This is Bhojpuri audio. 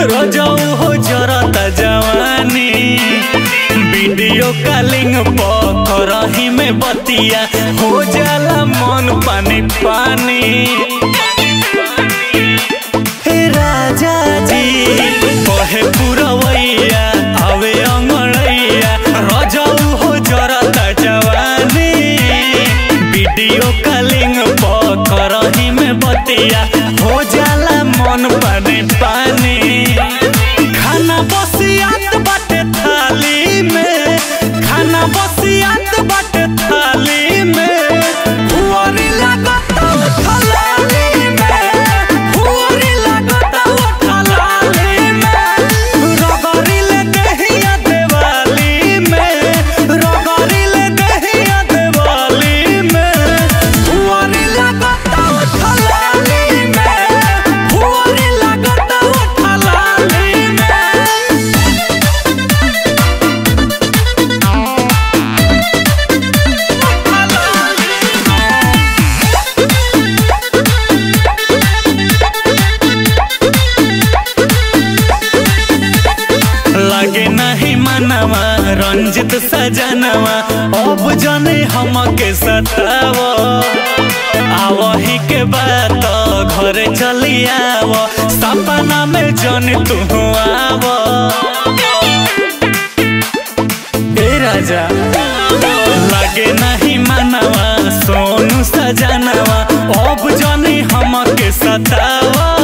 रोजाऊ हो जरता जवानी वीडियो कॉलिंग पकड़ही में बतिया हो जाला मन पानी पानी। राजा जी कहे पुरवैया आवे अंगड़ैया रोजाऊ हो जरता जवानी वीडियो कॉलिंग पकड़ही में बतिया हो जाला मन पानी पानी। खाना बसियात बाटे थाली में खाना बसियात बाटे थाली में हुआरी लागता थाली में हुआरी लागता थाली में रगड़ी ले दहिया देवाली में रगड़ी ले दहिया देवाली में हुआरी लागता थाली में हुआरी लागता थाली में। लगे नहीं मनवा रंजित सजनवा अब जाने हमके सताव आवही के बात घरे चली आव सपना में जन तू आव। ए राजा लगे नहीं मनवा सोनू सजनवा अब जाने हमके सताव